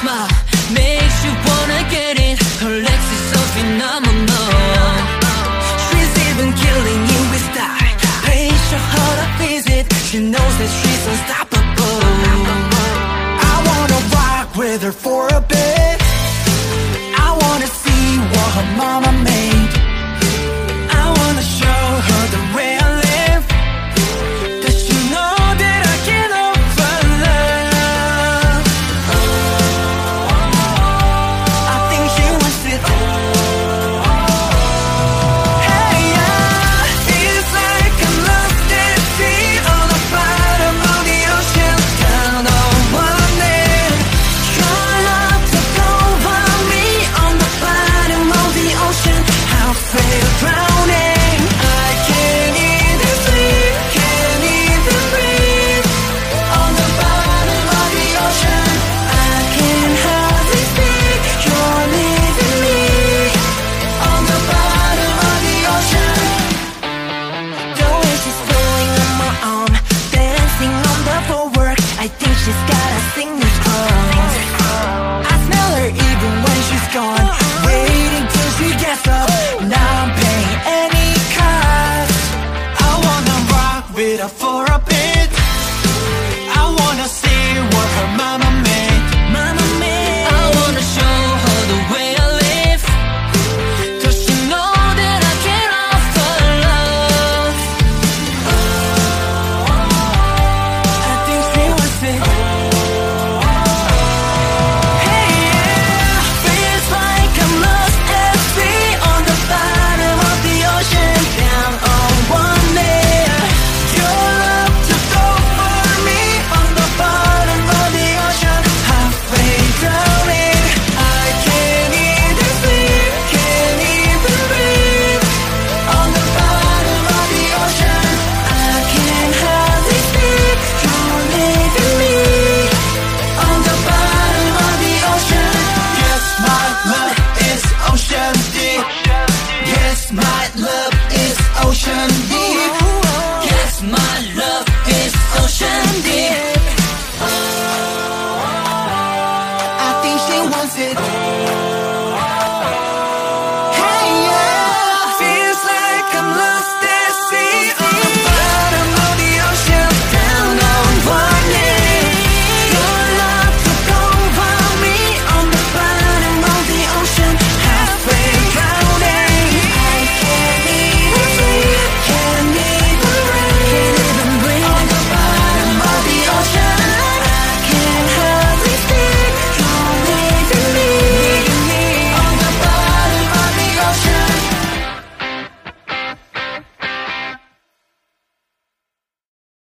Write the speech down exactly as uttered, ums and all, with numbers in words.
smile makes you wanna get it. Her legs is so phenomenal. She's even killing you with style. Pays your heart a visit. She knows that she's unstoppable. I wanna rock with her for a bit. I wanna see what her mama made. I wanna show her the way I live. Does she know that I can offer love? I think she wants it. Hey, yeah. It's like I'm lost at sea on the bottom of the ocean. Down on one knee. Your love took over me on the bottom of the ocean. I'll feel drowning. I can't even sleep, can't even breathe. On the bottom of the ocean, I can hardly speak. You're leaving me on the bottom of the ocean. The way she's pulling on my arm, dancing on the floor. I think she's got a signature. I smell her even when she's gone. Waiting till she gets up. Now I'm paying any cost. I wanna rock with her for a bit.